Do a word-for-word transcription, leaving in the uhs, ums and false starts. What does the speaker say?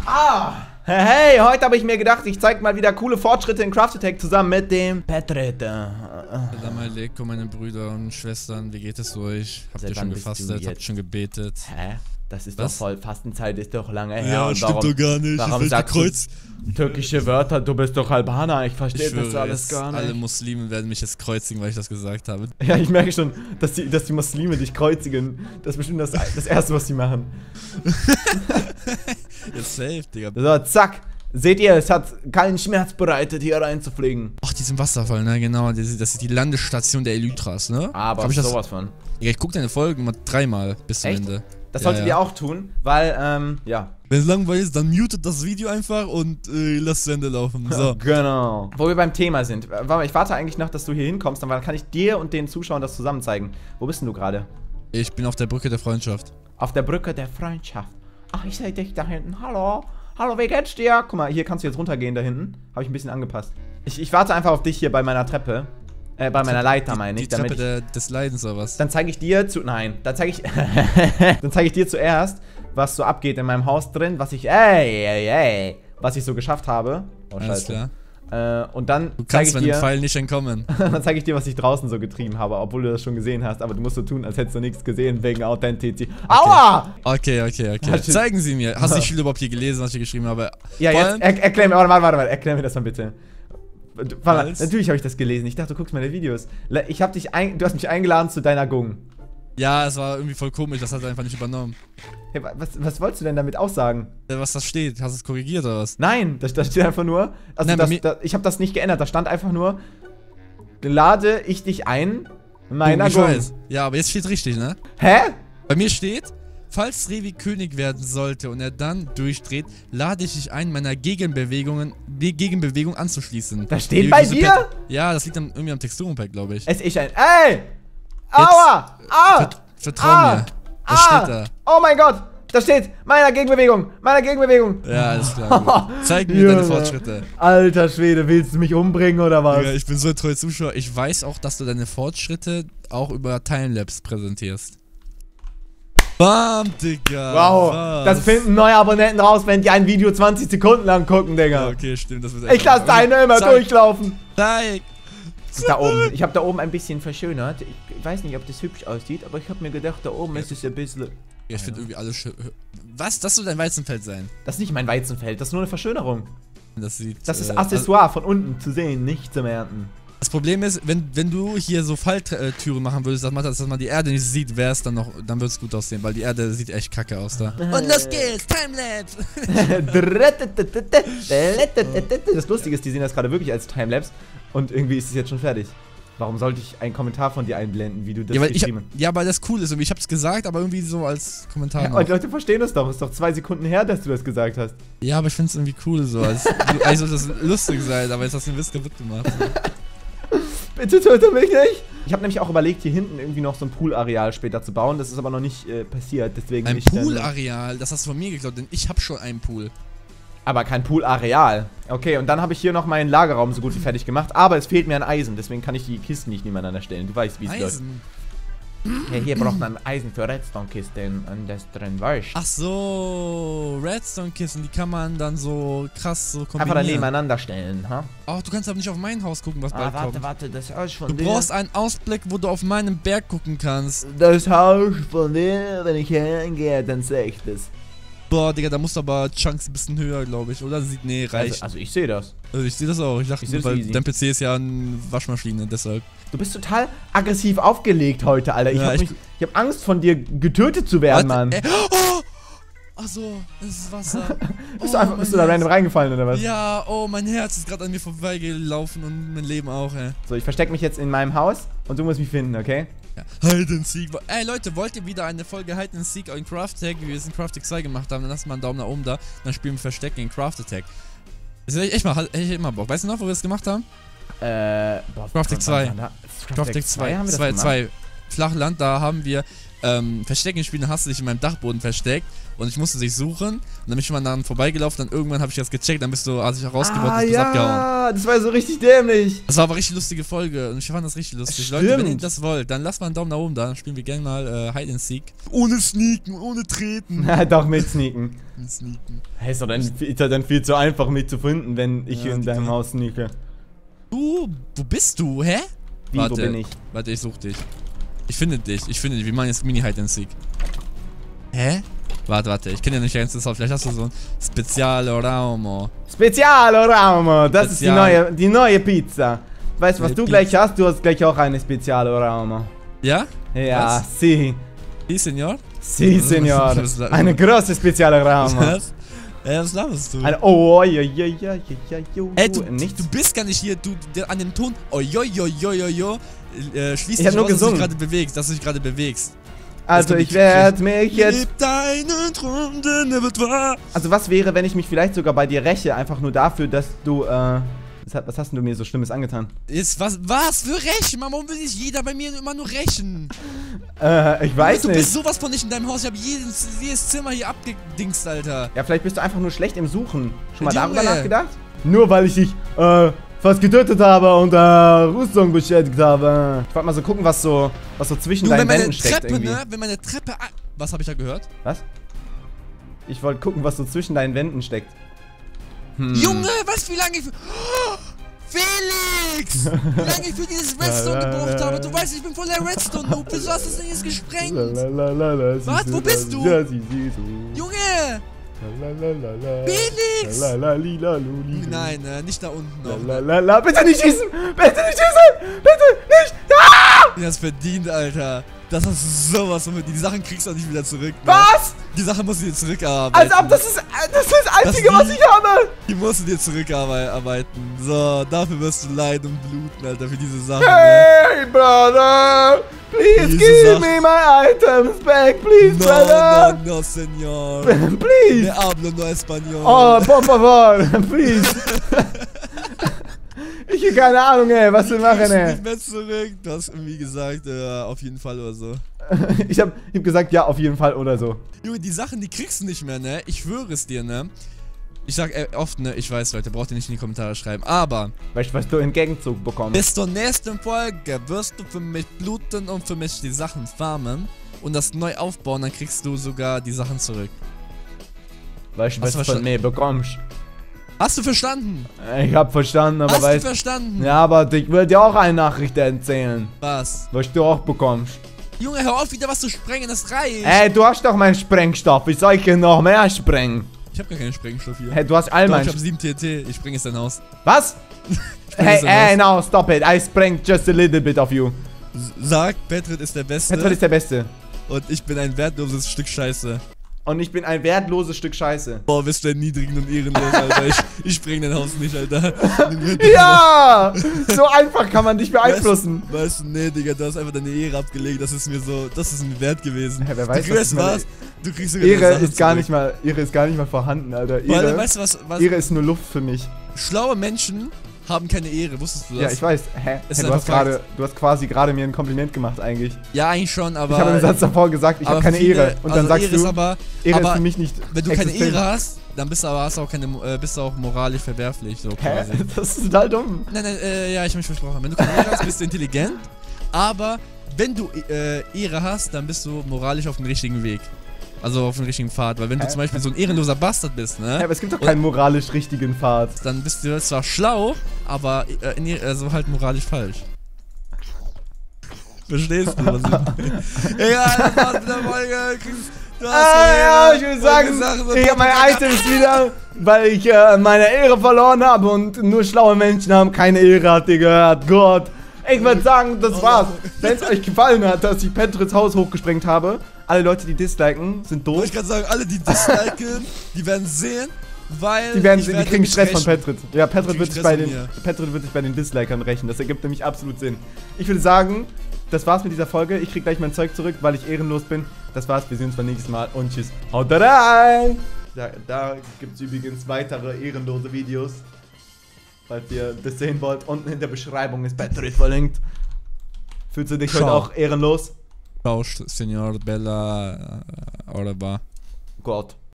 Ah! Hey, heute habe ich mir gedacht, ich zeige mal wieder coole Fortschritte in Craft Attack zusammen mit dem Patrick. Salam alaikum, meine Brüder und Schwestern, wie geht es euch? Habt ihr schon gefastet? Habt ihr schon gebetet? Hä? Das ist Was? doch voll, Fastenzeit ist doch lange her. Ja, und stimmt warum, doch gar nicht. Warum Ich sagst Kreuz. du türkische Wörter? Du bist doch Albaner, ich verstehe Ich das schwöre, alles jetzt gar nicht. alle Muslime werden mich jetzt kreuzigen, weil ich das gesagt habe. Ja, ich merke schon, dass die, dass die Muslime dich kreuzigen. Das ist bestimmt das, das Erste, was sie machen. Jetzt safe, Digga. So, zack. Seht ihr, es hat keinen Schmerz bereitet, hier reinzufliegen. Ach, diesen Wasserfall, ne, genau. Das ist, das ist die Landestation der Elytras, ne? Aber Hab ich sowas das, von. Ja, ich guck deine Folgen mal dreimal bis zum Echt? Ende. Das Ja, solltet ja. ihr auch tun, weil, ähm, ja. Wenn es langweilig ist, dann mutet das Video einfach und äh, lasst zu Ende laufen. So. Genau. Wo wir beim Thema sind. Warte mal, ich warte eigentlich noch, dass du hier hinkommst, dann kann ich dir und den Zuschauern das zusammen zeigen. Wo bist denn du gerade? Ich bin auf der Brücke der Freundschaft. Auf der Brücke der Freundschaft. Ach, ich sehe dich da hinten. Hallo. Hallo, wie geht's dir? Guck mal, hier kannst du jetzt runtergehen da hinten. Habe ich ein bisschen angepasst. Ich, ich warte einfach auf dich hier bei meiner Treppe. Äh, bei meiner Leiter, meine ich. Die Treppe damit der, des Leidens oder was? Dann zeige ich dir zu... Nein, dann zeige ich... dann zeige ich dir zuerst, was so abgeht in meinem Haus drin, was ich... Ey, ey, ey. Was ich so geschafft habe. Oh, Alles scheiße. klar. Äh, und dann Du zeige kannst ich meinem dir... Pfeil nicht entkommen. dann zeige ich dir, was ich draußen so getrieben habe, obwohl du das schon gesehen hast. Aber du musst so tun, als hättest du nichts gesehen, wegen Authentizität. Aua! Okay, okay, okay. Hast du- Zeigen Sie mir. Hast du die Schüler überhaupt hier gelesen, was ich hier geschrieben habe? Ja, Vor jetzt allem- er, erklär mir... Warte, warte, warte, warte. Erklär mir das mal bitte. Du- Warte mal, Was? natürlich habe ich das gelesen. Ich dachte, du guckst meine Videos. Le- Ich habe dich ein, du hast mich eingeladen zu deiner Gung. Ja, es war irgendwie voll komisch, das hat er einfach nicht übernommen. Hey, wa- was, was wolltest du denn damit aussagen? Äh, Was da steht, hast du es korrigiert oder was? Nein, da, da steht einfach nur. Also Nein, bei das, mir- da, ich habe das nicht geändert. Da stand einfach nur, lade ich dich ein, meiner ich Gung. weiß. Ja, aber jetzt steht richtig, ne? Hä? Bei mir steht, falls Revi König werden sollte und er dann durchdreht, lade ich dich ein, meiner Gegenbewegungen, die Gegenbewegung anzuschließen. Das steht Wie bei diese dir? Pet- Ja, das liegt dann irgendwie am Texturenpack, glaube ich. Es ist ein. Ey! Aua! Ah! Vert Vertrau Ah! mir. Das Ah! steht da. Oh mein Gott! Da steht meiner Gegenbewegung! Meiner Gegenbewegung! Ja, alles klar. Gut. Zeig mir deine Junge. Fortschritte. Alter Schwede, willst du mich umbringen oder was? Digga, ich bin so ein treuer Zuschauer. Ich weiß auch, dass du deine Fortschritte auch über Timelapse präsentierst. Bam, Digga. Wow, was? das finden neue Abonnenten raus, wenn die ein Video zwanzig Sekunden lang gucken, Digga. Ja, okay, stimmt. Das wird Ich lasse deine immer Zeig. durchlaufen. Zeig. Da oben. Ich habe da oben ein bisschen verschönert. Ich weiß nicht, ob das hübsch aussieht, aber ich habe mir gedacht, da oben ist es ein bisschen... Ja, ich finde irgendwie alles schön. Was? Das soll dein Weizenfeld sein? Das ist nicht mein Weizenfeld, das ist nur eine Verschönerung. Das sieht. Das ist äh, Accessoire von unten zu sehen, nicht zum Ernten. Das Problem ist, wenn, wenn du hier so Falltüren machen würdest, dass man, dass man die Erde nicht sieht, wäre es dann noch, dann würde es gut aussehen, weil die Erde sieht echt kacke aus da. Und los geht's, Timelapse! Das Lustige ist, die sehen das gerade wirklich als Timelapse und irgendwie ist es jetzt schon fertig. Warum sollte ich einen Kommentar von dir einblenden, wie du das Ja, weil ich hab, geschrieben hast? ja, weil das cool ist. Irgendwie. Ich hab's gesagt, aber irgendwie so als Kommentar. Ja, noch. und Leute verstehen das doch. Ist doch zwei Sekunden her, dass du das gesagt hast. Ja, aber ich find's irgendwie cool so. Als, also das lustig sein, aber jetzt hast du den Witz kaputt gemacht. Bitte töte mich nicht! Ich habe nämlich auch überlegt, hier hinten irgendwie noch so ein Poolareal später zu bauen. Das ist aber noch nicht äh, passiert, deswegen Ein ich dann- Poolareal, das hast du von mir geklaut, denn ich hab schon einen Pool. Aber kein Poolareal. Okay, und dann habe ich hier noch meinen Lagerraum so gut wie fertig gemacht. Aber es fehlt mir an Eisen, deswegen kann ich die Kisten nicht nebeneinander stellen. Du weißt, wie es läuft. Eisen? Ja, hier braucht man Eisen für Redstone-Kisten und das drin weißt. Ach so, Redstone-Kissen, die kann man dann so krass so kombinieren. Einfach da nebeneinander stellen, ha? Oh, du kannst aber nicht auf mein Haus gucken, was Ah, bald warte, kommt. warte, das Haus von Du dir. brauchst einen Ausblick, wo du auf meinen Berg gucken kannst. Das Haus von dir, wenn ich hier hingehe, dann sehe ich das. Boah, Digga, da musst du aber Chunks ein bisschen höher, glaube ich. Oder sieht, nee, reicht. Also, also ich sehe das. Also ich sehe das auch. Ich dachte, Ich seh das weil easy. dein P C ist ja eine Waschmaschine, deshalb. Du bist total aggressiv aufgelegt heute, Alter. Ich Ja, habe ich- ich hab Angst von dir getötet zu werden, Mann. Äh, oh! Ach so, es ist Wasser. bist Oh, du, einfach, bist du da mein random reingefallen oder was? Herz. Ja, oh, mein Herz ist gerade an mir vorbeigelaufen und mein Leben auch, ey. So, ich verstecke mich jetzt in meinem Haus und du musst mich finden, okay? Ja. Hide and Seek. Ey, Leute, wollt ihr wieder eine Folge Hide and Seek in Craft Attack, wie wir es in Craft Attack zwei gemacht haben, dann lasst mal einen Daumen nach oben da, dann spielen wir Verstecken in Craft Attack. Das ist echt mal, echt immer Bock. Weißt du noch, wo wir das gemacht haben? Äh, boah, Craft Attack zwei. wann- wann- Craft Attack zwei. haben wir das zwei, gemacht? zwei. Flachland, da haben wir ähm, Verstecken spielen, dann hast du dich in meinem Dachboden versteckt und ich musste dich suchen und dann bin ich mal daran vorbeigelaufen, dann irgendwann habe ich das gecheckt, dann bist du, als ich auch rausgebaut, ah, bist du ja, abgehauen. Das war so richtig dämlich. Das war aber richtig lustige Folge und ich fand das richtig lustig. Stimmt. Leute, wenn ihr das wollt, dann lasst mal einen Daumen nach oben da, dann spielen wir gerne mal äh, Hide and Seek. Ohne Sneaken, ohne Treten. Doch, mit Sneaken. Mit Sneaken. Hey, ist doch dann, ist doch dann viel zu einfach, mich zu finden, wenn ich Ja, in deinem klar. Haus sneake. Du, wo bist du, hä? Wie, warte, wo bin ich? Warte, ich such dich. Ich finde dich, ich finde dich. Wir machen jetzt Mini-Hide and Seek. Hä? Warte, warte, ich kenne ja nicht ganz das Haus. Vielleicht hast du so ein Speziale Raumo. Spezialo Raumo, das Spezial. ist die neue, die neue Pizza. Weißt du, was Neue du Pizza. gleich hast? Du hast gleich auch eine Spezialo Raumo. Ja? Ja, Was? si. Die, Senor? Si, Senor. Was- was- Eine große Spezialo Raumo. Was? Ja, was laberst du? Eine, oh, oi, oi, oi, oi, oi, oi, Ey, du, nichts. du bist gar nicht hier, du, der, an dem Ton, ojojojojojo, äh, schließt Ich hab dich nur raus, dass du dich gesungen. gerade bewegst, dass du dich gerade bewegst. Also kommt ich die- werde mich jetzt... Leb deinen Traum, denn er wird wahr. Also was wäre, wenn ich mich vielleicht sogar bei dir räche, einfach nur dafür, dass du, äh... Was, hat- was hast denn du mir so Schlimmes angetan? Ist was, was für Rächen, Mann, warum will nicht jeder bei mir immer nur rächen? Äh, ich weiß du nicht. bist sowas von nicht in deinem Haus, ich habe jedes, jedes Zimmer hier abgedingst, Alter. Ja, vielleicht bist du einfach nur schlecht im Suchen. Schon mal Junge. darüber nachgedacht? Nur weil ich dich, äh, fast getötet habe und, äh, Rüstung beschädigt habe. Ich wollte mal so gucken, was so, was so zwischen Du, deinen wenn meine Wänden steckt Treppe, irgendwie. ne, wenn meine Treppe, a- was habe ich da gehört? Was? Ich wollte gucken, was so zwischen deinen Wänden steckt. Hm. Junge, was, wie lange ich für... Oh, Felix! Wie lange ich für dieses Redstone gebraucht habe. Du weißt, ich bin voll der Redstone-Noob. Wieso hast du das denn jetzt gesprengt? Was? Was? Wo bist du? Junge! Felix! Nein, äh, nicht da unten noch. Ne? Lalalala. Bitte nicht schießen! Bitte nicht schießen! Bitte nicht! Ah! Du hast verdient, Alter. Das hast du sowas von verdient. Die Sachen kriegst du auch nicht wieder zurück. Ne? Was? Die Sachen musst du dir zurückarbeiten. Als ob das ist das, ist das Einzige, Das was ich habe! Die musst du dir zurückarbeiten. So, dafür wirst du leiden und bluten, Alter, für diese Sachen. Ne? Hey, brother! Please Diese give Sache- me my items back, please, No, brother! no, no, senor. Please! Me hablo no español. Oh, por favor, please! Ich hab keine Ahnung, ey, was wir machen, Kriegst du ey. nicht mehr zurück. Du hast irgendwie gesagt, äh, auf jeden Fall oder so. Ich hab, ich hab gesagt, ja, auf jeden Fall oder so. Junge, die Sachen, die kriegst du nicht mehr, ne? Ich schwöre es dir, ne? Ich sag äh, oft, ne? Ich weiß, Leute, braucht ihr nicht in die Kommentare schreiben. Aber Weißt du, was du im Gegenzug bekommst? bis zur nächsten Folge wirst du für mich bluten und für mich die Sachen farmen und das neu aufbauen, dann kriegst du sogar die Sachen zurück. Weißt du, Hast was du du von verstanden? mir bekommst? Hast du verstanden? Ich hab verstanden, aber Hast weißt du verstanden? ja, aber ich will dir auch eine Nachricht erzählen, Was? was du auch bekommst. Junge, hör auf, wieder was zu sprengen, das reicht. Ey, du hast doch meinen Sprengstoff, ich soll hier noch mehr sprengen. Ich hab gar keinen Sprengstoff hier. Hey, du hast all Doch, mein... ich hab sieben T N T, ich spreng jetzt dein Haus. Was? spreng Hey, jetzt dein hey, Haus. no, stop it, I sprang just a little bit of you. S- Sag, Petrit ist der Beste Petrit ist der Beste. und ich bin ein wertloses Stück Scheiße. Und ich bin ein wertloses Stück Scheiße. Boah, bist du erniedrigend und ehrenlos, Alter. Ich, ich spreng dein Haus nicht, Alter. Ja! So einfach kann man dich beeinflussen. Weißt, weißt du, nee, Digga, du hast einfach deine Ehre abgelegt. Das ist mir so, das ist mir wert gewesen. Ja, wer weiß, du was kriegst meine- was, du kriegst sogar Ehre deine Sachen ist gar zurück. nicht mal, Ehre ist gar nicht mal vorhanden, Alter. Weil, Ehre, weißt du was, was Ehre ist nur Luft für mich. schlaue Menschen haben keine Ehre, wusstest du das? Ja, ich weiß. Hä? Ist Hey, du, einfach hast gerade, du hast quasi gerade mir ein Kompliment gemacht eigentlich. Ja, eigentlich schon, aber... Ich habe im Satz davor gesagt, ich aber habe keine viele- Ehre. Und dann also sagst Ehre ist du, aber, Ehre aber ist für mich nicht wenn du keine existent. Ehre hast, dann bist du aber hast du auch keine, äh, bist du auch moralisch verwerflich, so Hä? quasi. Das ist total dumm. Nein, nein, äh, ja, ich hab mich versprochen. Wenn du keine Ehre hast, bist du intelligent, aber wenn du äh, Ehre hast, dann bist du moralisch auf dem richtigen Weg. Also auf dem richtigen Pfad, weil wenn du Hä? zum Beispiel so ein ehrenloser Bastard bist, ne? Hä, aber es gibt doch Und- keinen moralisch richtigen Pfad. Dann bist du zwar schlau, aber äh, in, ihr- also halt moralisch falsch. Verstehst du, was ich Egal, das war's mit der Folge. Du hast Ah, ja, ich gewonnen. will sagen, Folge Sachen- ich habe meine Items wieder, weil ich äh, meine Ehre verloren habe und nur schlaue Menschen haben keine Ehre, hat ihr gehört. Gott. Ich würde sagen, das war's. Wenn es euch gefallen hat, dass ich Petrits Haus hochgesprengt habe, alle Leute, die disliken, sind doof. Wollte ich gerade sagen, alle, die disliken, die werden sehen, weil. Die, werden, ich die werde kriegen mich Stress von rächen. Petrit. Ja, Petrit kriegen wird, sich Stress bei von den, mir. Petrit wird sich bei den Dislikern rächen. Das ergibt nämlich absolut Sinn. Ich würde sagen, das war's mit dieser Folge. Ich krieg gleich mein Zeug zurück, weil ich ehrenlos bin. Das war's, wir sehen uns beim nächsten Mal und tschüss. Haut rein! Da, da gibt's übrigens weitere ehrenlose Videos. Falls ihr das sehen wollt, unten in der Beschreibung ist Petrit verlinkt. Fühlst du dich heute Ciao. auch ehrenlos? Ciao, Signor Bella. Au revoir. Gott.